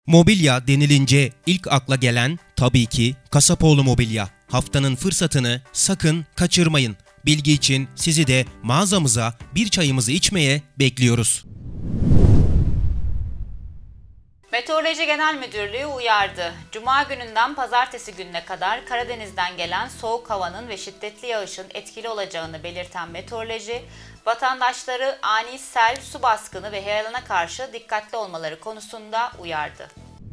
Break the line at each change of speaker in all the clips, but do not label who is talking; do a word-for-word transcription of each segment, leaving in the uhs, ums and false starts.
Mobilya denilince ilk akla gelen tabii ki Kasapoğlu Mobilya. Haftanın fırsatını sakın kaçırmayın. Bilgi için sizi de mağazamıza bir çayımızı içmeye bekliyoruz.
Meteoroloji Genel Müdürlüğü uyardı. Cuma gününden pazartesi gününe kadar Karadeniz'den gelen soğuk havanın ve şiddetli yağışın etkili olacağını belirten meteoroloji, vatandaşları ani sel, su baskını ve heyelana karşı dikkatli olmaları konusunda uyardı.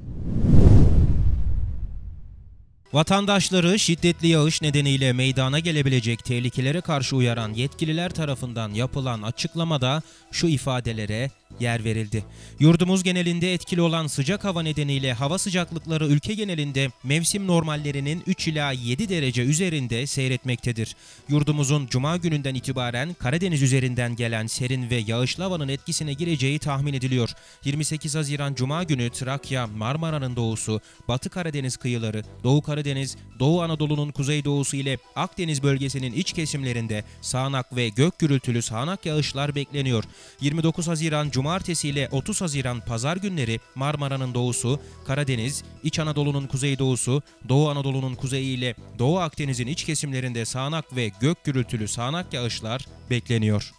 Vatandaşları şiddetli yağış nedeniyle meydana gelebilecek tehlikelere karşı uyaran yetkililer tarafından yapılan açıklamada şu ifadelere yer verildi. Yurdumuz genelinde etkili olan sıcak hava nedeniyle hava sıcaklıkları ülke genelinde mevsim normallerinin üç ila yedi derece üzerinde seyretmektedir. Yurdumuzun cuma gününden itibaren Karadeniz üzerinden gelen serin ve yağışlı havanın etkisine gireceği tahmin ediliyor. yirmi sekiz Haziran Cuma günü Trakya, Marmara'nın doğusu, Batı Karadeniz kıyıları, Doğu Karadeniz, Doğu Anadolu'nun kuzeydoğusu ile Akdeniz bölgesinin iç kesimlerinde sağanak ve gök gürültülü sağanak yağışlar bekleniyor. yirmi dokuz Haziran Cumartesi ile otuz Haziran Pazar günleri Marmara'nın doğusu, Karadeniz, İç Anadolu'nun kuzeydoğusu, Doğu Anadolu'nun kuzeyi ile Doğu Akdeniz'in iç kesimlerinde sağanak ve gök gürültülü sağanak yağışlar bekleniyor.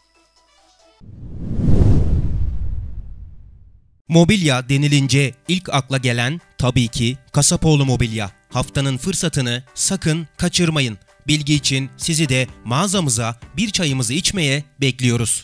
Mobilya denilince ilk akla gelen tabii ki Kasapoğlu Mobilya. Haftanın fırsatını sakın kaçırmayın. Bilgi için sizi de mağazamıza bir çayımızı içmeye bekliyoruz.